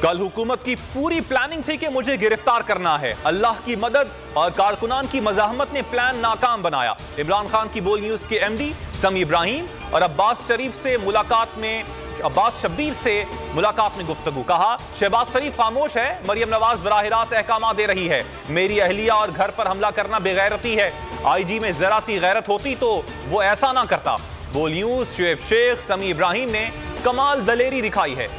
कल हुकूमत की पूरी प्लानिंग थी कि मुझे गिरफ्तार करना है। अल्लाह की मदद और कारकुनान की मज़ाहमत ने प्लान नाकाम बनाया। इमरान खान की बोल न्यूज के एमडी समी इब्राहिम और अब्बास शब्बीर से मुलाकात में गुफ्तगू। कहा, शहबाज शरीफ खामोश है, मरियम नवाज बराह रास्त अहकाम दे रही है। मेरी अहलिया और घर पर हमला करना बेगैरती है। आईजी में जरा सी गैरत होती तो वो ऐसा ना करता। बोल न्यूज शुएब शेख समी इब्राहिम ने कमाल दलेरी दिखाई है।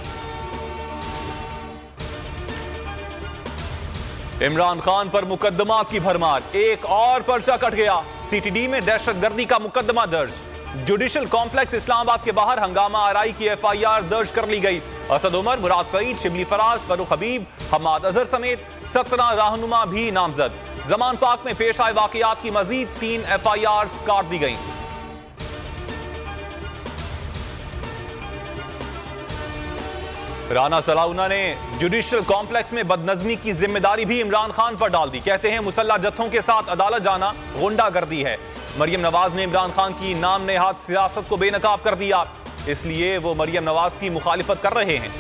इमरान खान पर मुकदमात की भरमार, एक और पर्चा कट गया। सीटीडी में दहशतगर्दी का मुकदमा दर्ज। जुडिशल कॉम्प्लेक्स इस्लामाबाद के बाहर हंगामा आराई की एफआईआर दर्ज कर ली गई। असद उमर, मुराद सईद, शिबली फराज, फरूख हबीब, हमाद अजहर समेत 17 रहनुमा भी नामजद। जमान पाक में पेश आए वाकयात की मजीद 3 एफआईआर काट दी गई। राना सलाउना ने जुडिशल कॉम्प्लेक्स में बदनज़मी की जिम्मेदारी भी इमरान खान पर डाल दी। कहते हैं मुसल्लह जत्थों के साथ अदालत जाना गुंडागर्दी है। मरियम नवाज ने इमरान खान की नाम नेहाद सियासत को बेनकाब कर दिया, इसलिए वो मरियम नवाज की मुखालिफत कर रहे हैं।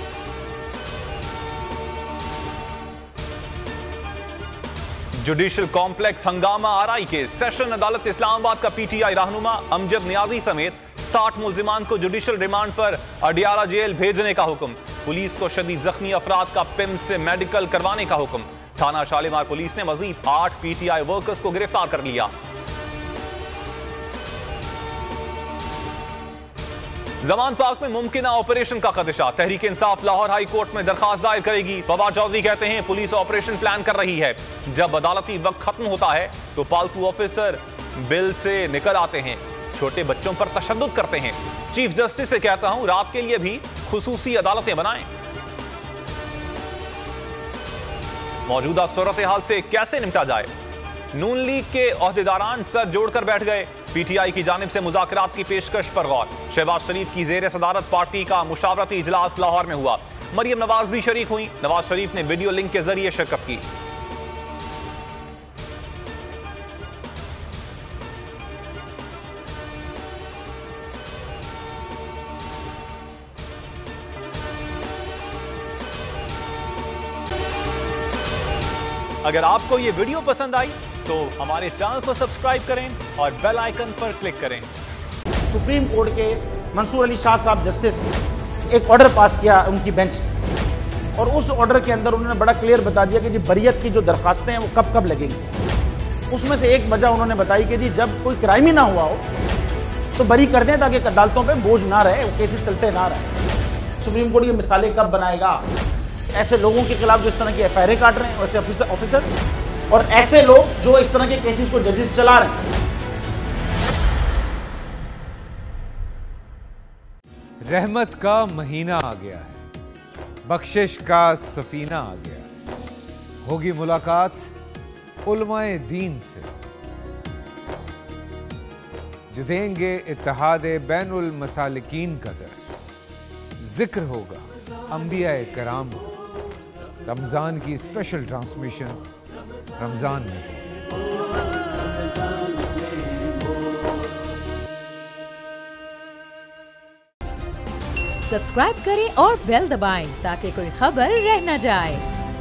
जुडिशल कॉम्प्लेक्स हंगामा आराई के सेशन अदालत इस्लामाबाद का पीटीआई रहनुमा अमजद नियाजी समेत 60 मुल्जिमान को जुडिशल रिमांड पर अडियाला जेल भेजने का हुक्म। पुलिस को शदीद जख्मी अफराद का पिम्स से मेडिकल करवाने का हुक्म। थाना शालीमार पुलिस ने मजीद 8 पीटीआई वर्कर्स को गिरफ्तार कर लिया। जमान पाक में मुमकिन ऑपरेशन का खदशा। तहरीक इंसाफ लाहौर हाई कोर्ट में दरखास्त दायर करेगी। फवाद चौधरी कहते हैं पुलिस ऑपरेशन प्लान कर रही है। जब अदालती वक्त खत्म होता है तो पालतू ऑफिसर बिल से निकल आते हैं, छोटे बच्चों पर तशद्दुद करते हैं। चीफ जस्टिस से कहता हूं रात के लिए भी खुसूसी अदालतें बनाएं। मौजूदा सूरत हाल से कैसे निपटा जाए, नून लीग के ओहदेदारान सर जोड़कर बैठ गए। पीटीआई की जानिब से मुज़ाकरात की पेशकश पर गौर। शहबाज शरीफ की ज़ेर सदारत पार्टी का मुशावरती इजलास लाहौर में हुआ। मरियम नवाज भी शरीक हुई। नवाज शरीफ ने वीडियो लिंक के जरिए शिरकत की। अगर आपको ये वीडियो पसंद आई तो हमारे चैनल को सब्सक्राइब करें और बेल आइकन पर क्लिक करें। सुप्रीम कोर्ट के मंसूर अली शाह साहब जस्टिस एक ऑर्डर पास किया उनकी बेंच, और उस ऑर्डर के अंदर उन्होंने बड़ा क्लियर बता दिया कि जी बरियत की जो दरखास्तें हैं वो कब कब लगेंगी। उसमें से एक वजह उन्होंने बताई कि जी जब कोई क्राइम ही ना हुआ हो तो बरी कर दें ताकि अदालतों पे बोझ ना रहे, वो केसेस चलते ना रहे। सुप्रीम कोर्ट ये मिसालें कब बनाएगा? ऐसे लोगों के खिलाफ जो इस तरह की एफआईआर काट रहे हैं, वैसे ऑफिसर्स, और ऐसे लोग जो इस तरह के केसेस को जजेस चला रहे हैं। रहमत का महीना आ गया है, बख्शिश का सफीना आ गया। होगी मुलाकात उलमाए दीन से, जो देंगे इत्तेहाद बैनुल मसालिकीन का दर्स। जिक्र होगा अंबिया कराम का। रमजान की स्पेशल ट्रांसमिशन रमजान में। सब्सक्राइब करें और बेल दबाएं ताकि कोई खबर रह न जाए।